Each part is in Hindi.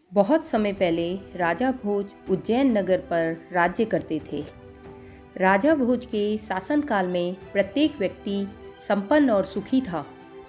बहुत समय पहले राजा भोज उज्जैन नगर पर राज्य करते थे। राजा भोज के शासनकाल में प्रत्येक व्यक्ति संपन्न और सुखी था।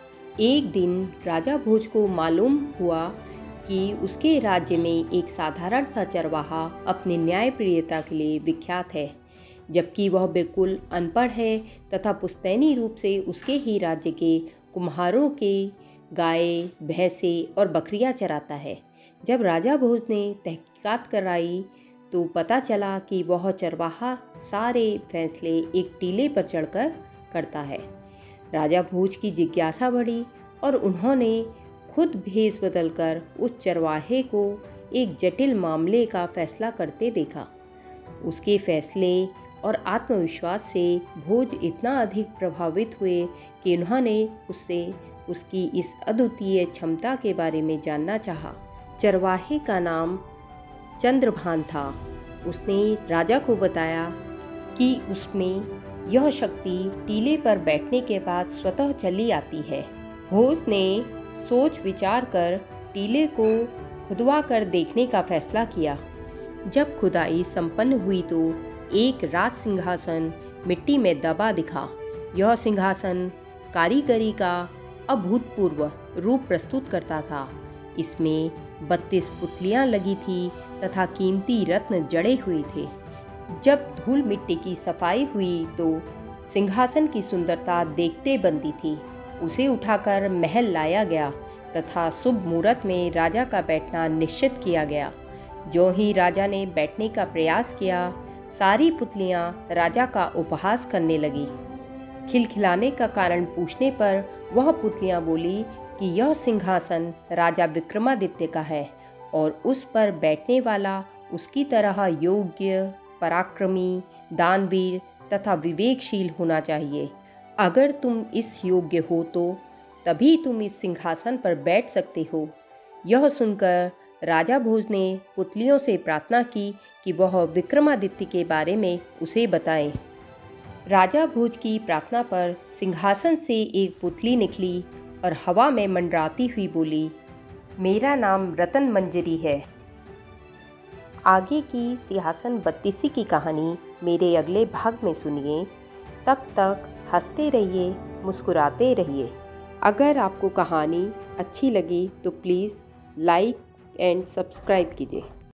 एक दिन राजा भोज को मालूम हुआ कि उसके राज्य में एक साधारण सा चरवाहा अपनी न्यायप्रियता के लिए विख्यात है, जबकि वह बिल्कुल अनपढ़ है तथा पुश्तैनी रूप से उसके ही राज्य के कुम्हारों के गाय, भैंसें और बकरियां चराता है। जब राजा भोज ने तहकीकात कराई तो पता चला कि वह चरवाहा सारे फैसले एक टीले पर चढ़कर करता है। राजा भोज की जिज्ञासा बढ़ी और उन्होंने खुद भेष बदलकर उस चरवाहे को एक जटिल मामले का फैसला करते देखा। उसके फैसले और आत्मविश्वास से भोज इतना अधिक प्रभावित हुए कि उन्होंने उससे उसकी इस अद्वितीय क्षमता के बारे में जानना चाहा। चरवाहे का नाम चंद्रभान था। उसने राजा को बताया कि उसमें यह शक्ति टीले पर बैठने के बाद स्वतः चली आती है। भोज ने सोच विचार कर टीले को खुदवा कर देखने का फैसला किया। जब खुदाई संपन्न हुई तो एक राज सिंहासन मिट्टी में दबा दिखा। यह सिंहासन कारीगरी का अभूतपूर्व रूप प्रस्तुत करता था। इसमें 32 पुतलियां लगी थी तथा कीमती रत्न जड़े हुए थे। जब धूल मिट्टी की सफाई हुई तो सिंहासन की सुंदरता देखते बनती थी। उसे उठाकर महल लाया गया तथा शुभ मुहूर्त में राजा का बैठना निश्चित किया गया। जो ही राजा ने बैठने का प्रयास किया, सारी पुतलियां राजा का उपहास करने लगी। खिलखिलाने का कारण पूछने पर वह पुतलियां बोली कि यह सिंहासन राजा विक्रमादित्य का है और उस पर बैठने वाला उसकी तरह योग्य, पराक्रमी, दानवीर तथा विवेकशील होना चाहिए। अगर तुम इस योग्य हो तो तभी तुम इस सिंहासन पर बैठ सकते हो। यह सुनकर राजा भोज ने पुतलियों से प्रार्थना की कि वह विक्रमादित्य के बारे में उसे बताएं। राजा भोज की प्रार्थना पर सिंहासन से एक पुतली निकली और हवा में मंडराती हुई बोली, मेरा नाम रतन मंजरी है। आगे की सिंहासन बत्तीसी की कहानी मेरे अगले भाग में सुनिए। तब तक हंसते रहिए, मुस्कुराते रहिए। अगर आपको कहानी अच्छी लगी तो प्लीज़ लाइक एंड सब्सक्राइब कीजिए।